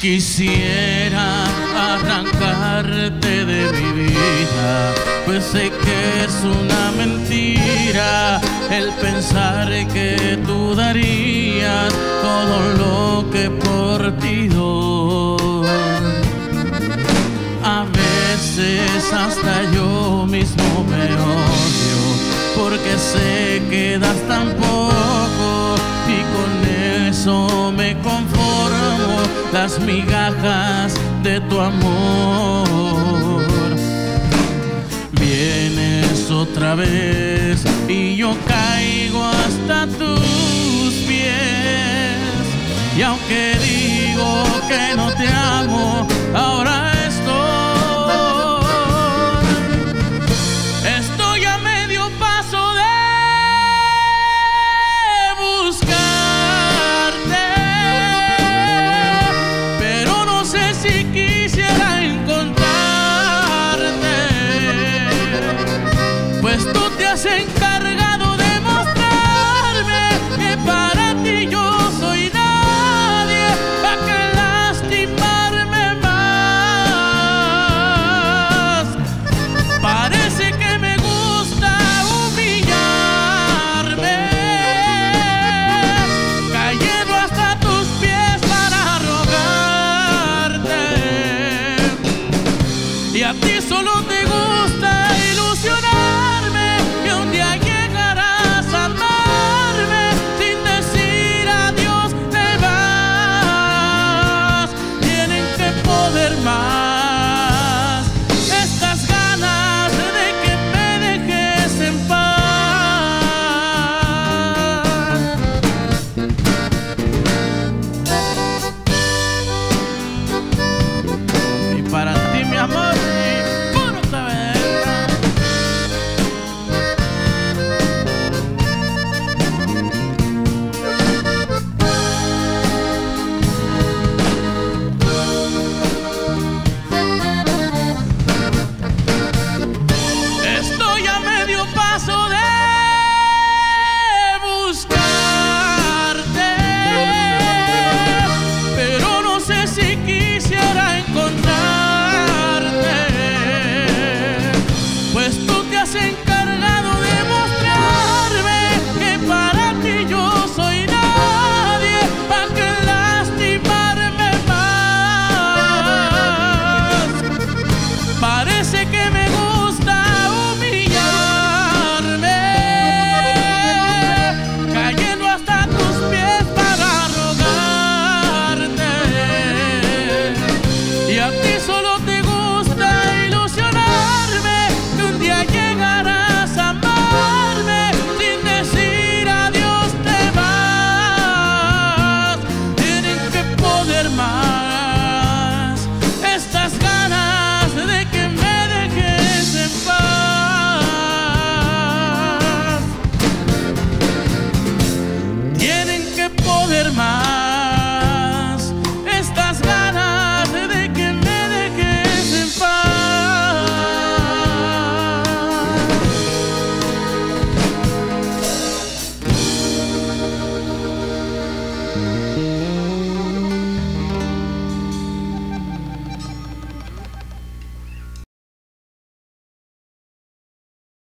Quisiera arrancarte de mi vida, pues sé que es una mentira el pensar que tú darías todo lo que por ti doy. A veces hasta yo mismo me odio, porque sé que das tan poco y con eso me conformo, las migajas de tu amor. Vienes otra vez y yo caigo hasta tus pies, y aunque digo que no te amo, ahora